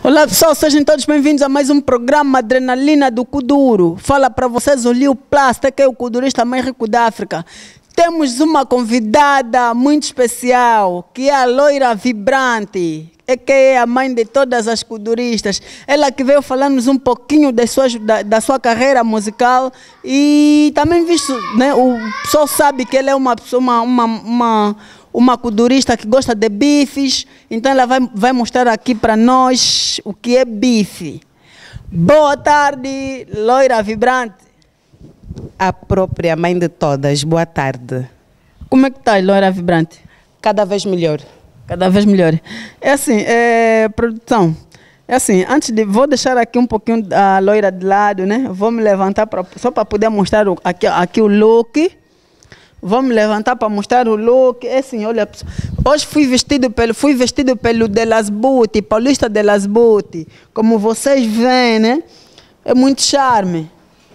Olá pessoal, sejam todos bem-vindos a mais um programa Adrenalina do Kuduro. Fala para vocês o Lil Plasta, que é o kudurista mais rico da África. Temos uma convidada muito especial, que é a Loira Vibrante, que é a mãe de todas as kuduristas. Ela que veio falar-nos um pouquinho da sua carreira musical e também visto, né, o pessoal sabe que ela é uma pessoa, uma kudurista que gosta de bifes, então ela vai mostrar aqui para nós o que é bife. Boa tarde, Loira Vibrante. A própria mãe de todas, boa tarde. Como é que está, Loira Vibrante? Cada vez melhor. Cada vez melhor. É assim, produção, é assim, vou deixar aqui um pouquinho a Loira de lado, né? Vou me levantar só para poder mostrar aqui o look. Vou me levantar para mostrar o look. É assim, olha, hoje fui vestido pelo Delas Booty, Paulista Delas Booty. Como vocês veem, né? É muito charme.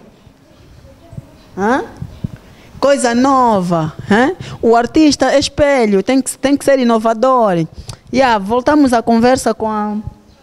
Hã? Coisa nova. Hã? O artista é espelho, tem que ser inovador. Voltamos à conversa com a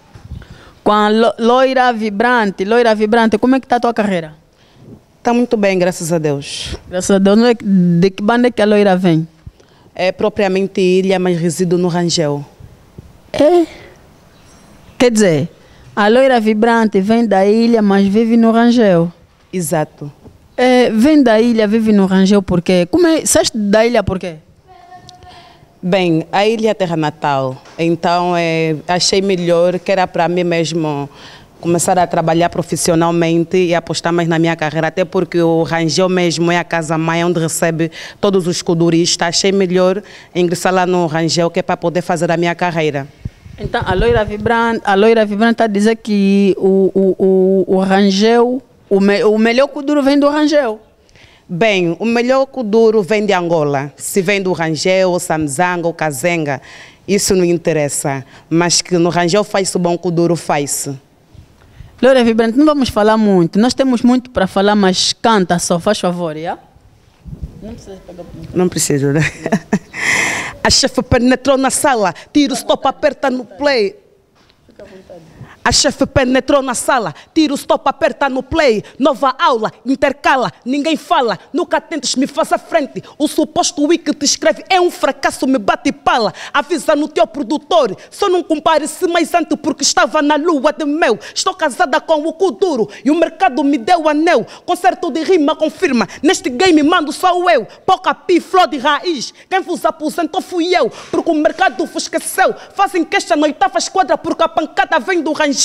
Loira Vibrante. Loira Vibrante, como é que está a tua carreira? Está muito bem, graças a Deus. Graças a Deus. De que banda é que a Loira vem? É propriamente ilha, mas resido no Rangel. É? Quer dizer, a Loira Vibrante vem da ilha, mas vive no Rangel. Exato. Vem da ilha, vive no Rangel por quê? Saíste da ilha por quê? Bem, a ilha é terra natal. Então, achei melhor que era para mim mesmo começar a trabalhar profissionalmente e apostar mais na minha carreira, até porque o Rangel mesmo é a casa-mãe onde recebe todos os kuduristas. Achei melhor ingressar lá no Rangel, que é para poder fazer a minha carreira. Então, a Loira Vibrante está a dizer que o Rangel, o melhor kuduro vem do Rangel. Bem, o melhor kuduro vem de Angola. Se vem do Rangel, ou Samzanga, ou Kazenga, isso não interessa. Mas que no Rangel faz-se bom kuduro, faz-se. Loira Vibrante, não vamos falar muito. Nós temos muito para falar, mas canta só, faz favor, já? Não precisa pegar. Não precisa, né? A chefe penetrou na sala, tira o stop, aperta no play. Fica à vontade. A chefe penetrou na sala, tira o stop, aperta no play. Nova aula, intercala, ninguém fala. Nunca tentes me fazer frente. O suposto que te escreve é um fracasso, me bate pala. Avisa no teu produtor, só não compare-se mais antes porque estava na lua de mel. Estou casada com o kuduro e o mercado me deu anel. Concerto de rima confirma, neste game mando só eu. Poca pi, flor de raiz, quem vos aposentou fui eu. Porque o mercado vos esqueceu. Fazem queixa na oitava esquadra porque a pancada vem do Rangel.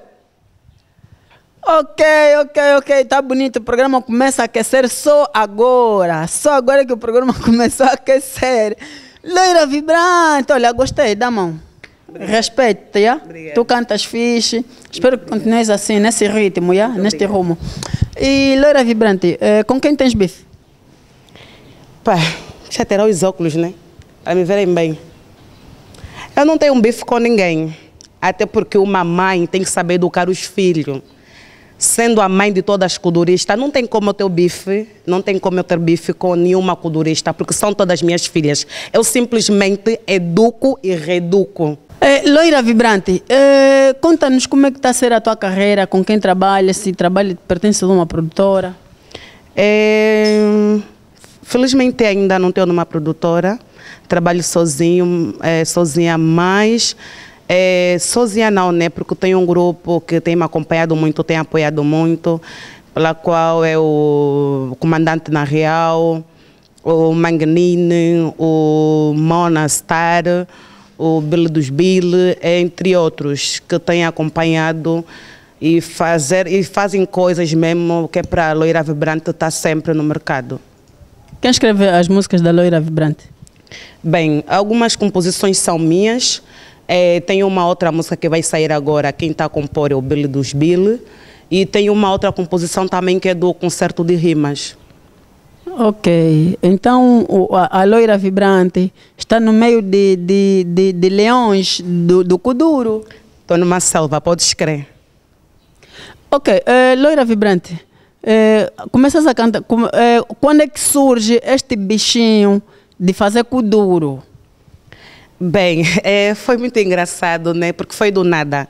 Ok, tá bonito. O programa começa a aquecer só agora. Só agora que o programa começou a aquecer. Loira Vibrante, olha, gostei, dá a mão. Respeito, já? Tu cantas fixe. Espero que continues assim, nesse ritmo, já? Neste rumo. E Loira Vibrante, com quem tens bife? Pá, já terão os óculos, né? Para me verem bem. Eu não tenho um bife com ninguém. Até porque uma mãe tem que saber educar os filhos. Sendo a mãe de todas as kuduristas, não tem como eu ter bife, não tem como eu ter bife com nenhuma kudurista, porque são todas minhas filhas. Eu simplesmente educo e reeduco. Loira Vibrante, conta-nos como é que está a ser a tua carreira, com quem trabalha, se trabalha, pertence a uma produtora? Felizmente ainda não tenho uma produtora, trabalho sozinha, mas... sozinha não, né? Porque tem um grupo que tem me acompanhado muito, tem apoiado muito, pela qual é o Comandante na Real, o Manganine, o Mona Star, o Bill dos Bill, entre outros, que têm acompanhado e fazem coisas mesmo que é para a Loira Vibrante estar sempre no mercado. Quem escreve as músicas da Loira Vibrante? Bem, algumas composições são minhas. Tem uma outra música que vai sair agora, quem está a compor é o Bill dos Bill. E tem uma outra composição também que é do Concerto de Rimas. Ok, então a Loira Vibrante está no meio de leões do kuduro. Estou numa selva, podes crer. Ok, Loira Vibrante, começas a cantar, quando é que surge este bichinho de fazer kuduro? Bem, foi muito engraçado, né? Porque foi do nada.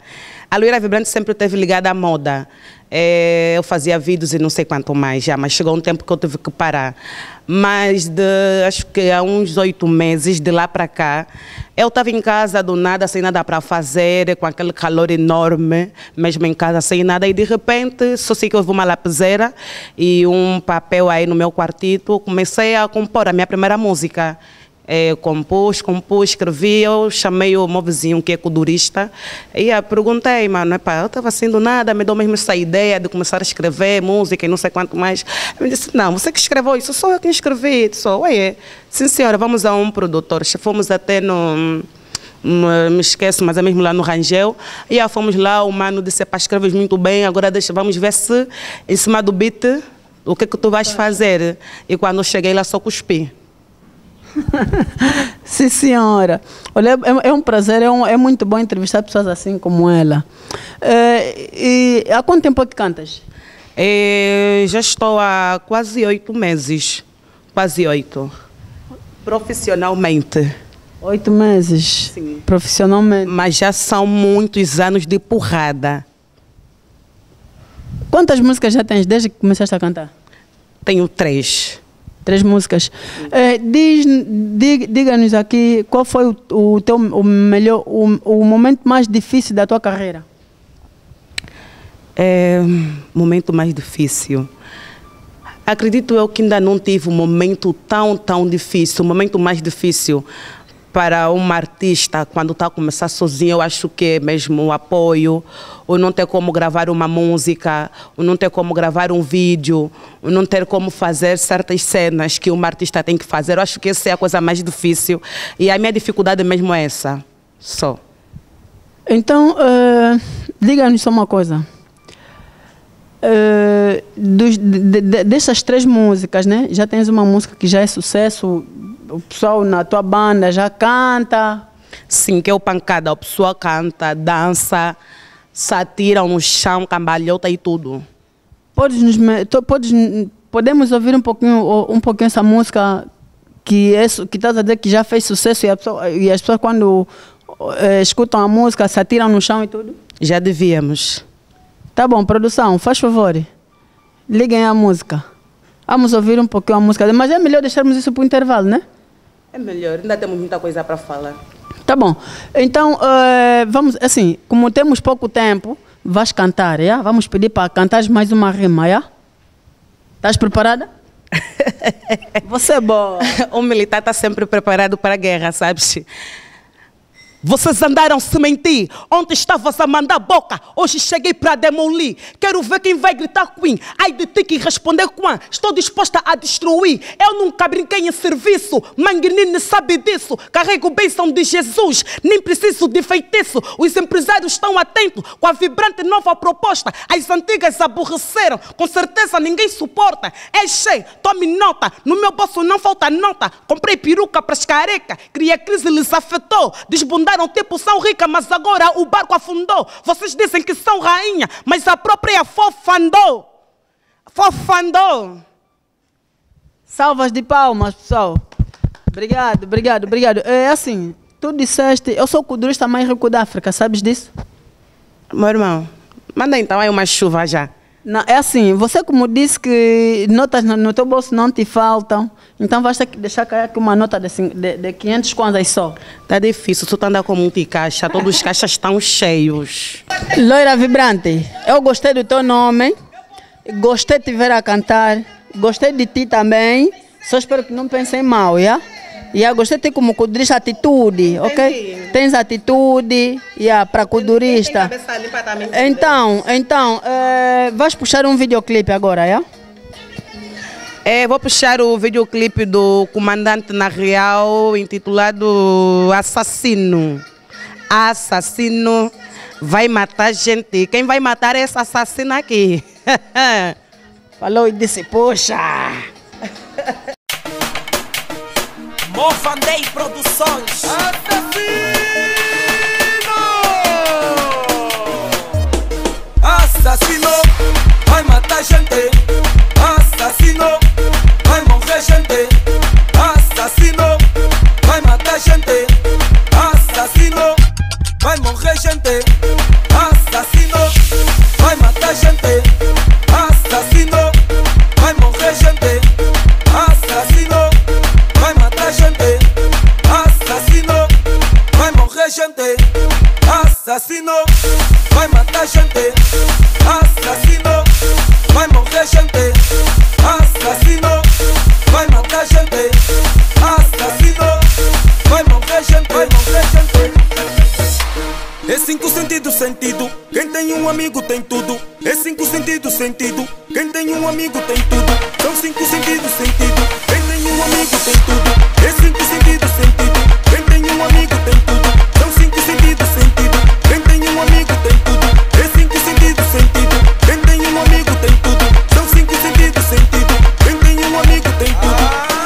A Loira Vibrante sempre esteve ligada à moda. Eu fazia vídeos e não sei quanto mais já, mas chegou um tempo que eu tive que parar. Mas acho que há uns 8 meses, de lá para cá, eu estava em casa do nada, sem nada para fazer, com aquele calor enorme, mesmo em casa sem nada, e de repente só sei que houve uma lapiseira e um papel aí no meu quartito, comecei a compor a minha primeira música. Compus, escrevi, eu chamei o meu vizinho que é kudurista e perguntei, mano, eu estava assim do nada, me deu mesmo essa ideia de começar a escrever música e não sei quanto mais. Ele disse, não, você que escreveu isso, sou eu que escrevi. Sim senhora, vamos a um produtor. Fomos até no... me esqueço, mas é mesmo lá no Rangel. E fomos lá, o mano disse, pá, escreves muito bem, agora vamos ver se em cima do beat, o que é que tu vais fazer? E quando eu cheguei lá, só cuspi. Sim, senhora. Olha, é um prazer, é muito bom entrevistar pessoas assim como ela. E há quanto tempo é que cantas? Já estou há quase 8 meses. Quase 8. Profissionalmente. 8 meses? Sim. Profissionalmente. Mas já são muitos anos de porrada. Quantas músicas já tens desde que começaste a cantar? Tenho 3. 3 músicas. Diga-nos aqui qual foi o momento mais difícil da tua carreira. Momento mais difícil. Acredito eu que ainda não tive um momento tão difícil. O momento mais difícil para uma artista, quando está a começar sozinha, eu acho que é mesmo o apoio, ou não ter como gravar uma música, ou não ter como gravar um vídeo, ou não ter como fazer certas cenas que uma artista tem que fazer. Eu acho que essa é a coisa mais difícil. E a minha dificuldade mesmo é essa. Só. Então, diga-nos só uma coisa. Dessas 3 músicas, né? Já tens uma música que já é sucesso, o pessoal na tua banda já canta? Sim, que é o Pancada. O pessoal canta, dança, se atiram no chão, cambalhota e tudo. Podemos ouvir um pouquinho essa música que estás a dizer que já fez sucesso e as pessoas quando escutam a música se atiram no chão e tudo? Já devíamos. Tá bom, produção, faz favor. Liguem a música. Vamos ouvir um pouquinho a música. Mas é melhor deixarmos isso para o intervalo, né? É melhor, ainda temos muita coisa para falar. Tá bom. Então, vamos, assim, como temos pouco tempo, vais cantar, já? Vamos pedir para cantar mais uma rima, já? Estás preparada? Você é boa. O militar está sempre preparado para a guerra, sabes? Vocês andaram se mentir. Ontem estavas a mandar boca, hoje cheguei para demolir. Quero ver quem vai gritar Queen. Ai de ti que responder Quan. Estou disposta a destruir. Eu nunca brinquei em serviço. Manguinini sabe disso. Carrego bênção de Jesus. Nem preciso de feitiço. Os empresários estão atentos com a vibrante nova proposta. As antigas aborreceram. Com certeza ninguém suporta. É cheio, tome nota. No meu bolso não falta nota. Comprei peruca para as carecas. Criei crise, lhes afetou. Desbundaram tipo são rica, mas agora o barco afundou. Vocês dizem que são rainha, mas a própria fofandou. Fofandou. Salvas de palmas, pessoal. Obrigado, obrigado, obrigado. É assim, tu disseste, eu sou o kudurista mais rico da África, sabes disso? Meu irmão, manda então aí uma chuva já. Não, é assim, você como disse que notas no teu bolso não te faltam, então vais ter que deixar cair aqui uma nota de 500 kwanzas só. Tá difícil, tu anda com muito caixa, todos os caixas estão cheios. Loira Vibrante, eu gostei do teu nome, gostei de te ver a cantar, gostei de ti também, só espero que não pensem mal, já? Gostei de ti como kudurista, atitude, ok? Entendi. Tens atitude para kudurista. Então, vais puxar um videoclipe agora, já? Vou puxar o videoclipe do Comandante na Real, intitulado Assassino. Assassino vai matar gente. Quem vai matar é essa assassina aqui. Falou e disse, poxa! Mofandei Produções. Assassino! Assassino vai matar gente. Assassino vai morrer gente. Assassino vai matar gente. Assassino vai morrer gente. Assassino, vai matar gente. Assassino, vai morrer gente. Assassino, vai matar gente. Assassino, vai morrer gente. Assassino, vai matar gente. Assassino, vai morrer gente. Assassino, vai matar gente. Assassino, vai morrer gente. Vai morrer gente. É 5 sentidos, sentido. Quem tem um amigo tem tudo. É 5 sentidos, sentido. Quem tem um amigo tem tudo. São 5 sentidos, sentido. Quem tem um amigo tem tudo. É 5 sentidos, sentido. Quem tem um amigo tem tudo. São 5 sentidos, sentido. Quem tem um amigo tem tudo. É 5 sentidos, sentido. Quem tem um amigo tem tudo. São 5 sentidos, sentido. Quem tem um amigo tem tudo.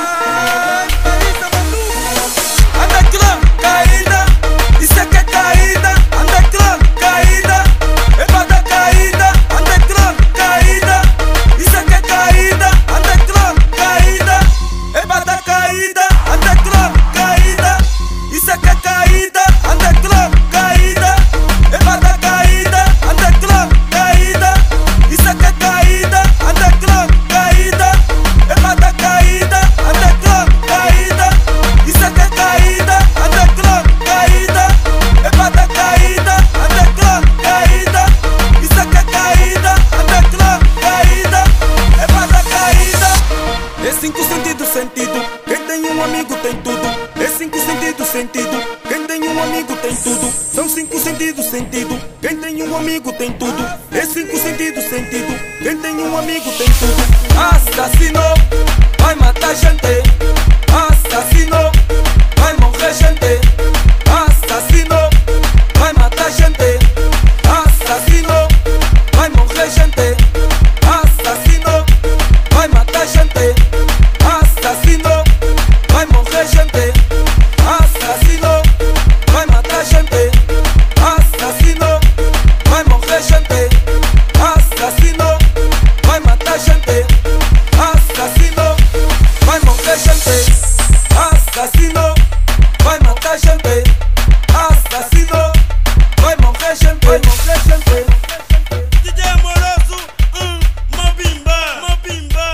Underground, caída. Isso é que é caída. Underground, caída. É pra dar caída. Underground, caída. Isso é que é caída. Underground, caída. É pra dar caída. Underground, caída. Isso é que é caída. Underground, caída. É pra dar caída. Underground, caída. Isso é que é caída. Underground, caída. É pra dar caída. Underground, caída. Isso é que é caída. Underground, caída. É pra dar caída. Underground, caída. Isso é que é caída. Underground, caída. É pra dar caída. É 5 sentidos, sentido. Quem tem um amigo tem tudo. É 5 sentidos, sentido. Quem tem um amigo tem tudo. São 5 sentidos, sentido. Quem tem um amigo tem tudo. É 5 sentidos, sentido. Quem tem um amigo tem tudo. Assassino, vai matar gente. Assassino, vai morrer gente. Assassino, vai matar gente. Assassino, vai morrer gente. Assassino, vai matar gente. Assassino, vai morrer gente. Assassino, vai matar gente. Assassino, vai morrer gente. Assassino, vai matar gente. Assassino, vai morrer gente. Assassino, vai matar gente. Assassino, vai morrer gente. Vai morrer gente. DJ Amoroso, Mobimba, Mobimba.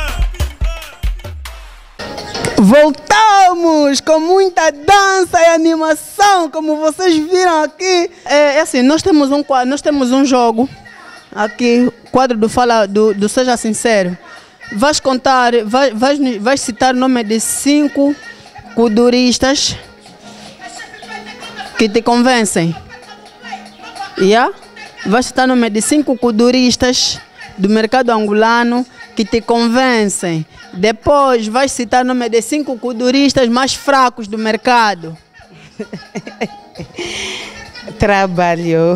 Voltamos com muita dança e animação, como vocês viram aqui. É assim, nós temos um quadro, nós temos um jogo aqui, quadro do Seja Sincero. Vais contar, vais citar o nome de 5 kuduristas que te convencem. Yeah? Vais citar o nome de 5 kuduristas do mercado angolano que te convencem. Depois vais citar o nome de 5 kuduristas mais fracos do mercado. Trabalho.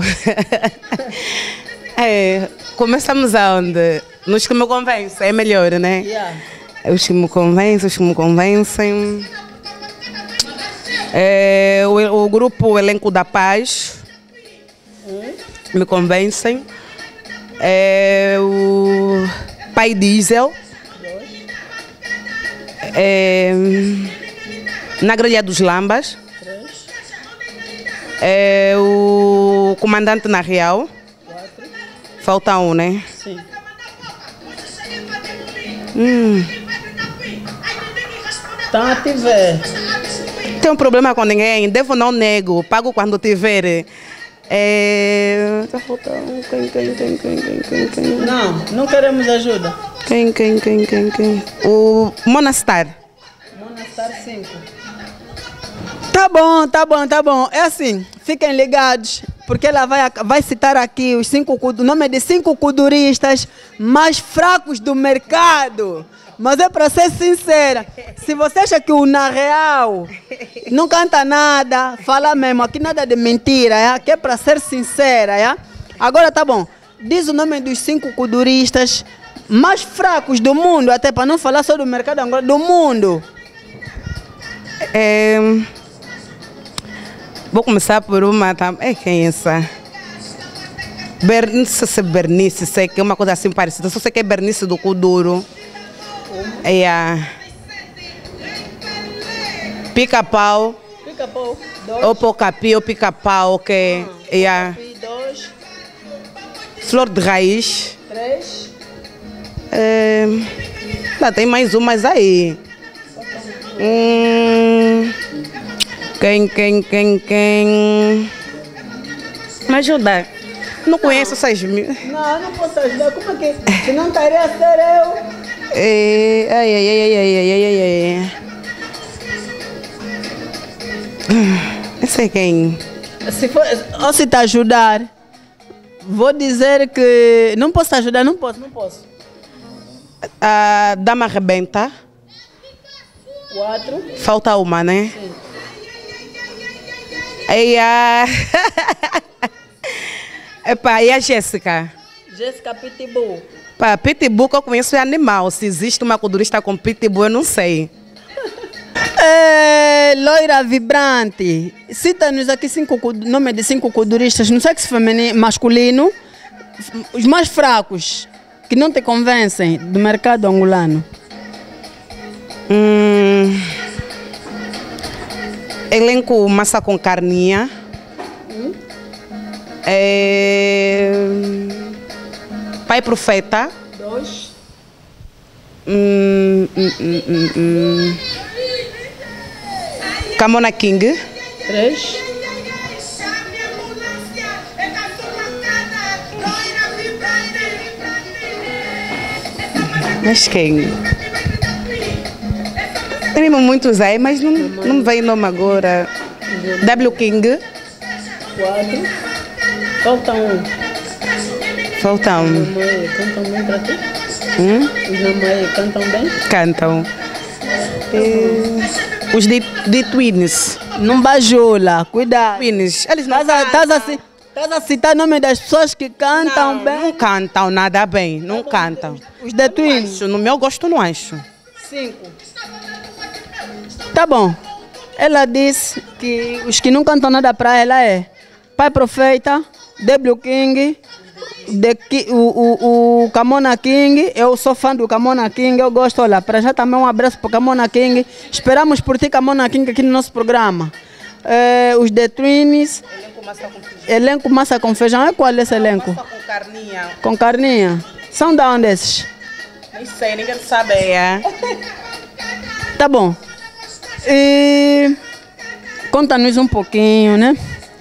Começamos aonde? Nos que me convencem, é melhor, né? Yeah. Os que me convencem. O grupo Elenco da Paz me convencem. O Pai Diesel. Na Grelha dos Lambas. O Comandante na Real. 4. Falta um, né? Sim. Tá a te ver. Tenho problema com ninguém, devo não nego, pago quando tiver. Tá faltando. Quem? Não queremos ajuda. Quem? O Monastar. Monastar 5. Tá bom. É assim, fiquem ligados, porque ela vai citar aqui o nome de 5 kuduristas mais fracos do mercado. Mas é para ser sincera, se você acha que o Na Real não canta nada, fala mesmo, aqui nada de mentira, aqui é para ser sincera. Agora tá bom, diz o nome dos 5 kuduristas mais fracos do mundo, até para não falar só do mercado angolano, do mundo. Vou começar por uma. Quem é essa? Bernice, sei que é uma coisa assim parecida. Só sei que é Bernice do Kuduro. Pica-pau. pica-pau. 2. O pocapi, o pica-pau, ok. Yeah. 2. Flor de raiz. 3. Tem mais umas aí. Quem? Me ajuda. Não conheço essas mil. Não, não posso ajudar. Como é que... Se não estaria a ser eu. Ai. Não sei quem. Ou se te ajudar, vou dizer que... Não posso te ajudar, não posso. A dama arrebenta. 4. Falta uma, né? Sim. E a Jéssica? Jéssica Pitbull. Pitbull que eu conheço é animal. Se existe uma culturista com Pitbull, eu não sei. Loira vibrante. Cita-nos aqui nome de 5 culturistas no sexo feminino, masculino, os mais fracos, que não te convencem do mercado angolano. Elenco Massa com Carninha. Pai Profeta. 2. Camona King. 3. Mas quem? Tem muitos aí, mas não vem nome agora. W King. 4. Falta um. Falta um. Os namãe cantam bem pra ti? Os namãe cantam bem? Cantam. Os de Twins. Não bajula, cuidado. Twins. Eles não Estás a citar o nome das pessoas que cantam bem? Não cantam nada bem. Não cantam. Os de Twins? No meu gosto, não acho. 5. Tá bom. Ela disse que os que não cantam nada pra ela é Pai Profeta, W King, o Camona King. Eu sou fã do Camona King, eu gosto. Olha, para já também um abraço para Camona King. Esperamos por ti, Camona King, aqui no nosso programa. Os The Twins. Elenco Massa com Feijão. É qual esse elenco? Massa com Carninha. Com Carninha. São de onde esses? Nem sei, ninguém sabe. Tá bom. E conta-nos um pouquinho, né?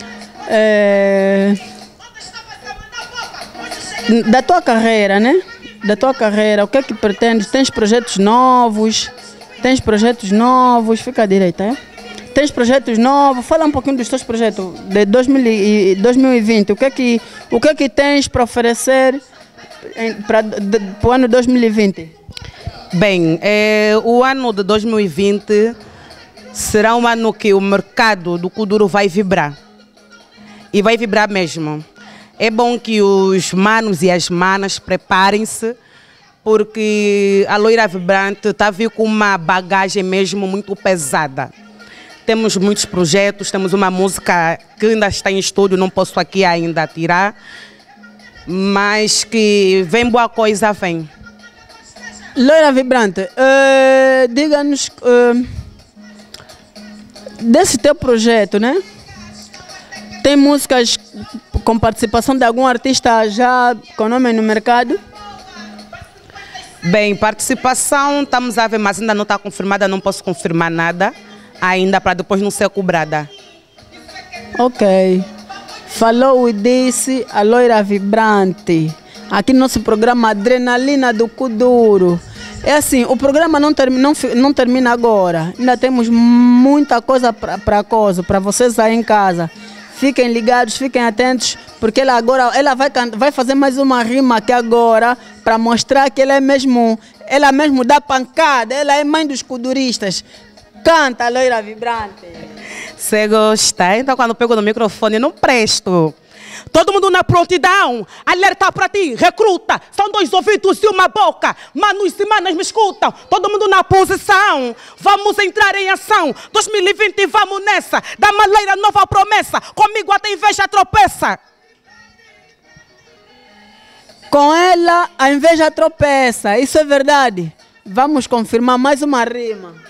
Da tua carreira, né? Da tua carreira, o que é que pretendes? Tens projetos novos? Fica à direita, é? Tens projetos novos? Fala um pouquinho dos teus projetos de 2020. O que é que tens para oferecer para o ano 2020? Bem, o ano de 2020 será um ano que o mercado do Kuduro vai vibrar. E vai vibrar mesmo. É bom que os manos e as manas preparem-se, porque a Loira Vibrante está vindo com uma bagagem mesmo muito pesada. Temos muitos projetos, temos uma música que ainda está em estúdio, não posso aqui ainda tirar, mas que vem boa coisa, vem. Loira Vibrante, diga-nos desse teu projeto, né? Tem músicas com participação de algum artista já com nome no mercado? Bem, participação estamos a ver, mas ainda não está confirmada, não posso confirmar nada ainda para depois não ser cobrada. Ok. Falou e disse a Loira Vibrante, aqui no nosso programa Adrenalina do Kuduro. É assim, o programa não termina agora, ainda temos muita coisa para vocês aí em casa. Fiquem ligados, fiquem atentos, porque ela vai fazer mais uma rima aqui agora para mostrar que ela mesmo dá pancada, ela é mãe dos kuduristas. Canta, Loira Vibrante. Você gosta? Então quando pego no microfone não presto. Todo mundo na prontidão, alerta pra ti, recruta. São 2 ouvidos e uma boca, manos e manas me escutam. Todo mundo na posição, vamos entrar em ação. 2020 vamos nessa, da maleira nova promessa. Comigo até inveja tropeça. Com ela a inveja tropeça, isso é verdade. Vamos confirmar mais uma rima.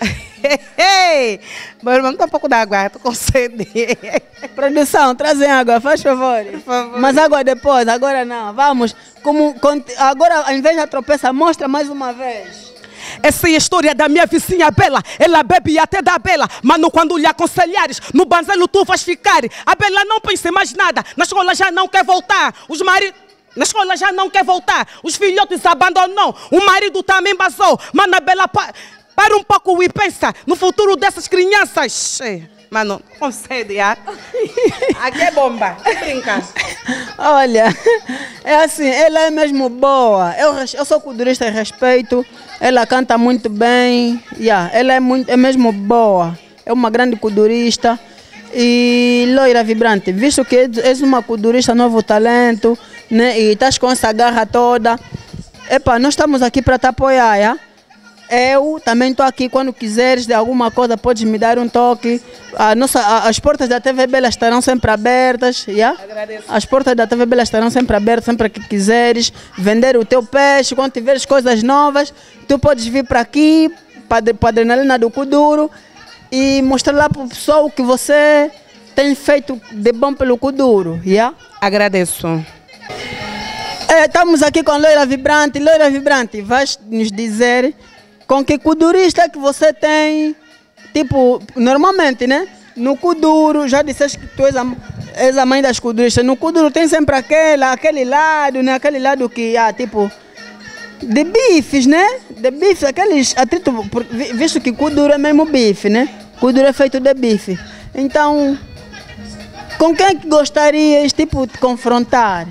Meu irmão, dá um pouco d'água, tô com sede. Produção, trazem água, faz favor. Por favor. Mas água depois, agora não. Vamos. Agora, ao invés da tropeça, mostra mais uma vez. Essa é a história da minha vizinha Bela. Ela bebe até da Bela. Mano, quando lhe aconselhares, no banzelo tu vais ficar. A Bela não pensa em mais nada. Na escola já não quer voltar. Os maridos... Na escola já não quer voltar. Os filhotes abandonou. O marido também basou. Mano, a Bela... Para um pouco e pensa no futuro dessas crianças. Mano, com sede, ah? Aqui é bomba, brinca. Olha, é assim, ela é mesmo boa. Eu sou culturista e respeito. Ela canta muito bem. Ela é mesmo boa. É uma grande culturista. E loira vibrante. Visto que és uma culturista novo talento, né? E estás com essa garra toda. Epa, nós estamos aqui para te apoiar, já? Eu também estou aqui, quando quiseres de alguma coisa, podes me dar um toque. As portas da TV Bela estarão sempre abertas. Yeah? Agradeço. As portas da TV Bela estarão sempre abertas, sempre que quiseres vender o teu peixe. Quando tiveres coisas novas, tu podes vir para aqui, para a Adrenalina do Kuduro, e mostrar lá para o pessoal o que você tem feito de bom pelo Kuduro. Yeah? Agradeço. Estamos aqui com Loira Vibrante. Loira Vibrante, vais nos dizer com que kudurista que você tem, tipo, normalmente, né? No Kuduro, já disseste que tu és a mãe das kuduristas. No Kuduro tem sempre aquele lado, né? Aquele lado que, tipo, de bifes, né? De bifes, aqueles atritos, visto que Kuduro é mesmo bife, né? Kuduro é feito de bife. Então, com quem que gostarias, tipo, de confrontar?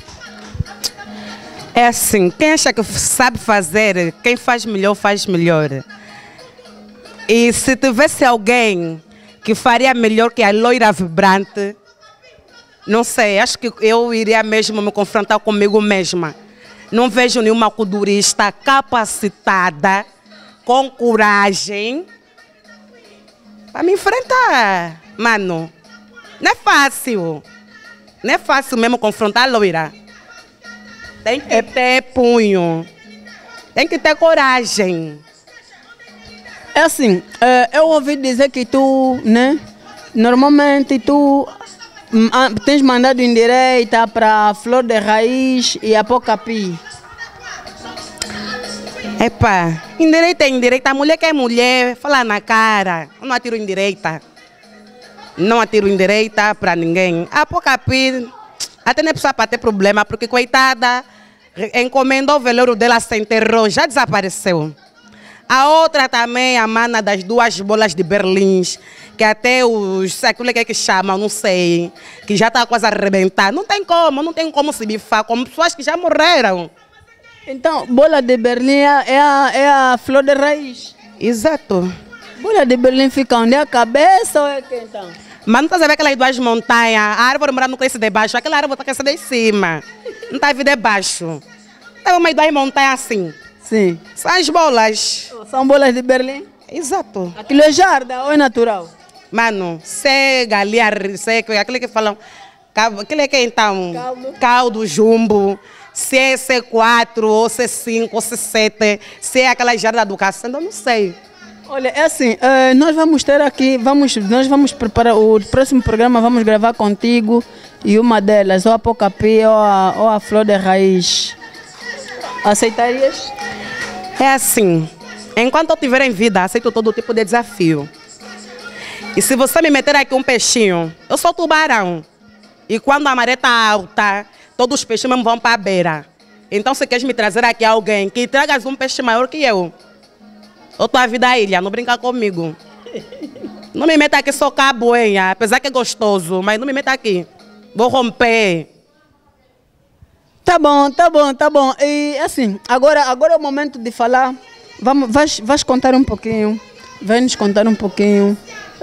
É assim, quem acha que sabe fazer, quem faz melhor, faz melhor. E se tivesse alguém que faria melhor que a Loira Vibrante, não sei, acho que eu iria mesmo me confrontar comigo mesma. Não vejo nenhuma kudurista capacitada, com coragem, para me enfrentar. Mano, não é fácil. Não é fácil mesmo confrontar a Loira. Tem que ter punho, tem que ter coragem. É assim, eu ouvi dizer que tu, né, normalmente tu tens mandado indireita para Flor de Raiz e Apocapi. Epa, indireita é indireita, a mulher que é mulher, fala na cara, eu não atiro indireita. Não atiro indireita para ninguém. Apocapi... Até nem precisa para ter problema, porque coitada, encomendou o velório dela, se enterrou, já desapareceu. A outra também, a mana das 2 bolas de Berlim, que até aquilo que é que chamam, não sei, que já está quase a arrebentar. Não tem como se bifar, como pessoas que já morreram. Então, bola de Berlim é a Flor de Raiz. Exato. Bola de Berlim fica onde? É a cabeça ou é que então? Mas não está vendo aquelas 2 montanhas, a árvore mora no cresce de baixo, aquela árvore está crescendo de cima. Não está vindo de baixo. É uma 2 montanhas assim. Sim. São as bolas. São bolas de Berlim? Exato. Aquilo é jarda ou é natural? Mano, se é galinha, se é aquele que falam, aquele que é então, caldo, jumbo, se é C4 ou C5 ou C7, se é aquela jarda do caçando, eu não sei. Olha, é assim, nós vamos ter aqui, nós vamos preparar o próximo programa, vamos gravar contigo e uma delas, ou a Pocapi ou a Flor de Raiz. Aceitarias? É assim, enquanto eu estiver em vida, aceito todo tipo de desafio. E se você me meter aqui um peixinho, eu sou tubarão. E quando a maré está alta, todos os peixes mesmo vão para a beira. Então se queres me trazer aqui alguém, que tragas um peixe maior que eu estou a vida à ilha, não brinca comigo. Não me meta aqui só caboenha, apesar que é gostoso, mas não me meta aqui. Vou romper. Tá bom, tá bom, tá bom. E assim, agora é o momento de falar. Vais contar um pouquinho, vai nos contar um pouquinho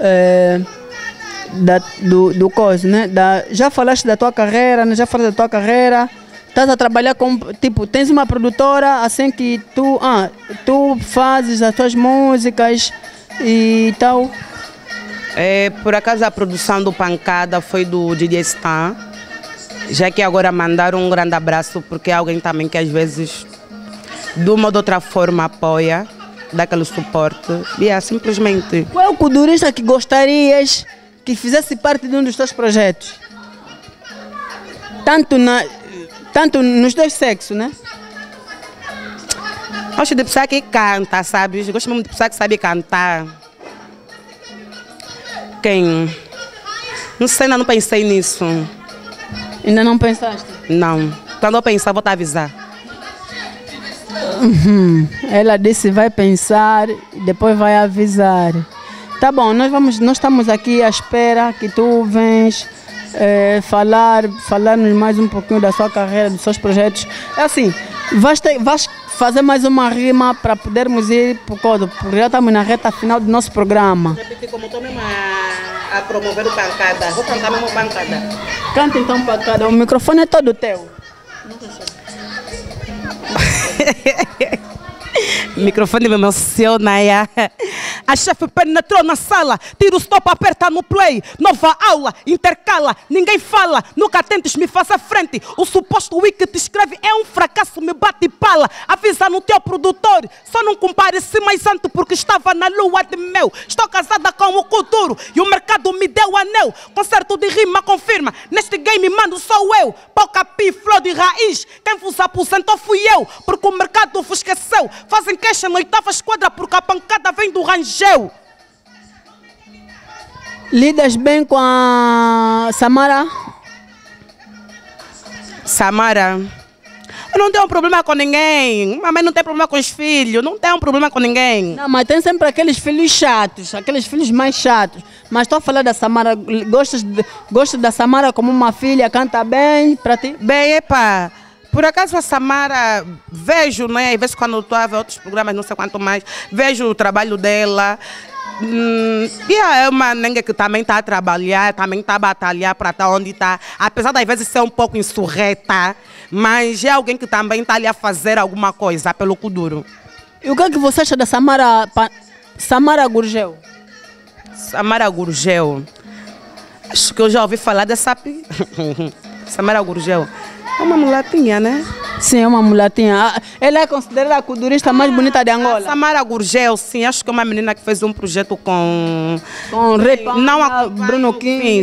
do coisa, né? Já falaste da tua carreira, né? Já falaste da tua carreira. Estás a trabalhar com, tipo, tens uma produtora assim que tu fazes as tuas músicas e tal? Por acaso a produção do Pancada foi do DJ Stan, já que agora mandaram um grande abraço, porque é alguém também que às vezes, de uma ou de outra forma, apoia. dar aquele suporte. Simplesmente. Qual é o kudurista que gostarias que fizesse parte de um dos teus projetos? Tanto nos dois sexos, né? Gosto de pessoa que canta, sabe? Gosto mesmo de pessoa que sabe cantar. Quem? Não sei, ainda não pensei nisso. Ainda não pensaste? Não. Quando eu pensar, vou te avisar. Ela disse vai pensar e depois vai avisar. Tá bom, nós estamos aqui à espera que tu vens falar-nos mais um pouquinho da sua carreira, dos seus projetos. É assim, vais fazer mais uma rima para podermos ir porque já estamos na reta final do nosso programa. Como estou mesmo a promover o pancada, vou cantar mesmo pancada. Canta então pancada, o microfone é todo teu. O microfone me emociona. A chefe penetrou na sala, tira o stop, aperta no play. Nova aula, intercala, ninguém fala. Nunca tentes me fazer frente. O suposto wiki que te escreve é um fracasso, me bate pala. Avisa no teu produtor, só não compare-se mais santo porque estava na lua de mel. Estou casada com o Kuduro e o mercado me deu anel. Concerto de rima confirma, neste game mando sou eu. Pouca pi, flor de raiz, quem vos aposentou fui eu. Porque o mercado vos esqueceu. Fazem queixa na oitava esquadra porque a pancada vem do Rangel. Lidas bem com a Samara? Samara? Eu não tenho problema com ninguém. Mamãe não tem problema com os filhos. Não tenho problema com ninguém. Não, mas tem sempre aqueles filhos chatos, aqueles filhos mais chatos. Mas estou a falar da Samara. Gostas da Samara como uma filha? Canta bem para ti? Bem, epa. Por acaso a Samara, vejo, né? Às vezes quando estou a ver outros programas, não sei quanto mais, vejo o trabalho dela. E é uma nenga que também está a trabalhar, também está a batalhar para estar onde está. Apesar de às vezes ser um pouco insurreta, mas é alguém que também está ali a fazer alguma coisa pelo Kuduro. E o que é que você acha da Samara Gurgel? Samara Gurgel? Acho que eu já ouvi falar dessa... Samara Gurgel. É uma mulatinha, né? Sim, é uma mulatinha. Ela é considerada a kudurista mais bonita de Angola. Samara Gurgel, sim. Acho que é uma menina que fez um projeto com Rei não a Bruno King.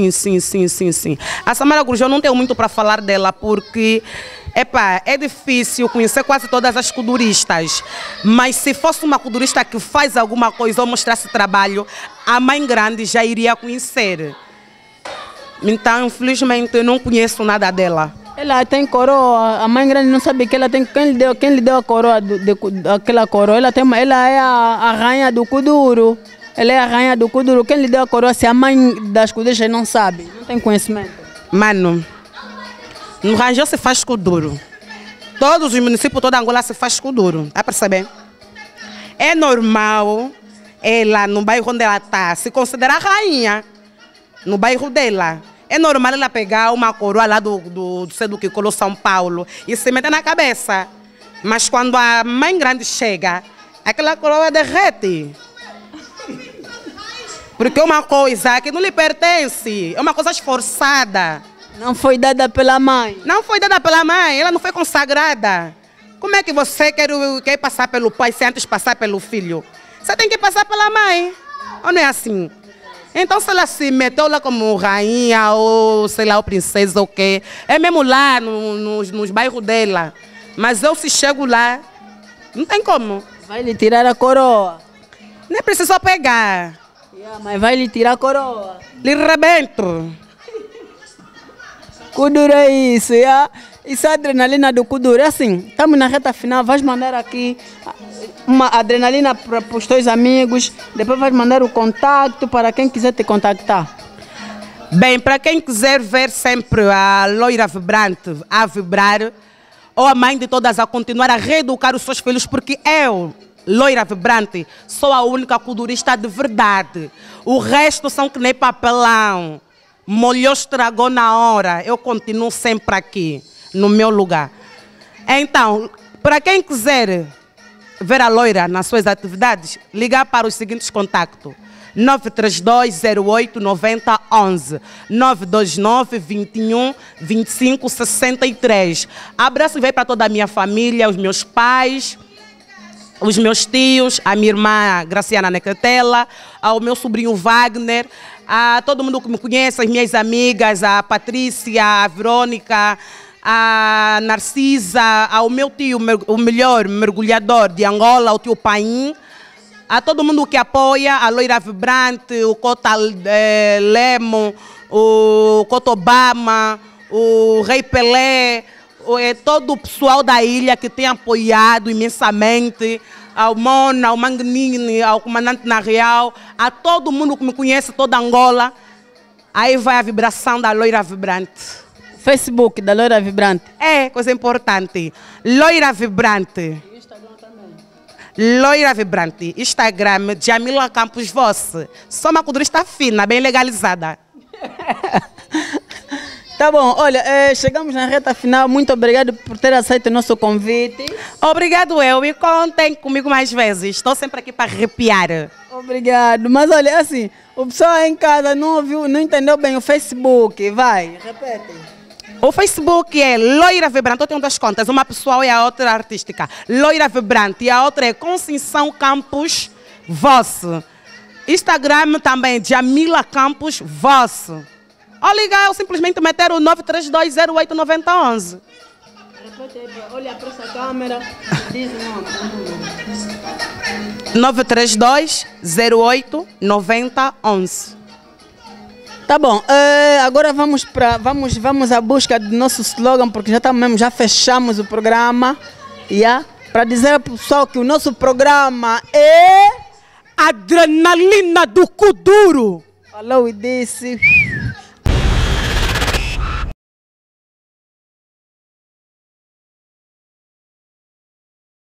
Sim. A Samara Gurgel não tenho muito para falar dela porque... Epa, é difícil conhecer quase todas as kuduristas, mas se fosse uma kudurista que faz alguma coisa ou mostrasse trabalho, a mãe grande já iria conhecer. Então, infelizmente, eu não conheço nada dela. Ela tem coroa, a mãe grande não sabe que ela tem. Quem lhe deu a coroa, aquela coroa? Ela é a rainha do Kuduro. Ela é a rainha do Kuduro. Quem lhe deu a coroa, se a mãe das kuduristas não sabe, não tem conhecimento. Mano, no Rangel se faz Kuduro. Todos os municípios, toda Angola se faz Kuduro. Tá percebendo? É normal ela, no bairro onde ela está, se considerar rainha. No bairro dela. É normal ela pegar uma coroa lá do Cedo que colou São Paulo e se meter na cabeça. Mas quando a mãe grande chega, aquela coroa derrete. Porque é uma coisa que não lhe pertence, é uma coisa esforçada. Não foi dada pela mãe. Não foi dada pela mãe, ela não foi consagrada. Como é que você quer passar pelo pai sem antes passar pelo filho? Você tem que passar pela mãe. Ou não é assim? Então, se ela se meteu lá como rainha ou, sei lá, ou princesa ou o quê, é mesmo lá nos bairros dela. Mas eu, se chego lá, não tem como. Vai lhe tirar a coroa. Nem precisou pegar. Mas vai lhe tirar a coroa. Lhe rebento. Kuduro é isso, isso é a adrenalina do Kuduro. É assim, estamos na reta final, vais mandar aqui uma adrenalina para os teus amigos, depois vais mandar o contato para quem quiser te contactar. Bem, para quem quiser ver sempre a loira vibrante a vibrar, ou a mãe de todas a continuar a reeducar os seus filhos, porque eu, loira vibrante, sou a única kudurista de verdade. O resto são que nem papelão. Molhou, estragou na hora. Eu continuo sempre aqui, no meu lugar. Então, para quem quiser ver a loira nas suas atividades, ligar para os seguintes contactos. 932089011, 929212563. Abraço e veio para toda a minha família, os meus pais, os meus tios, a minha irmã Graciana Necretela, ao meu sobrinho Wagner, a todo mundo que me conhece, as minhas amigas, a Patrícia, a Verônica, a Narcisa, ao meu tio, o melhor mergulhador de Angola, o tio Paim, a todo mundo que apoia, a Loira Vibrante, o Cota Lemo, o Cota Obama, o Rei Pelé, todo o pessoal da ilha que tem apoiado imensamente, ao Mona, ao Mangnini, ao comandante na Real, a todo mundo que me conhece, toda Angola. Aí vai a vibração da Loira Vibrante. Facebook da Loira Vibrante. É, coisa importante. Loira Vibrante. Instagram também. Loira Vibrante. Instagram, Jamila Campos Voss. Sou uma culturista fina, bem legalizada. Tá bom, olha, chegamos na reta final. Muito obrigado por ter aceito o nosso convite. Obrigado eu, e contem comigo mais vezes. Estou sempre aqui para arrepiar. Obrigado, mas olha, assim, o pessoal aí em casa não ouviu, não entendeu bem o Facebook. Vai, repete. O Facebook é Loira Vibrante. Eu tenho duas contas, uma pessoal e a outra artística. Loira Vibrante e a outra é Conceição Campos Voss. Instagram também, Jamila Campos Voss. Ou ligar ou simplesmente meter o 932089011. Repete aí, olha para essa câmera. Diz o nome. 932089011. Tá bom, agora vamos à busca do nosso slogan, porque já fechamos o programa. Para dizer ao pessoal que o nosso programa é Adrenalina do Kuduro. Falou e disse.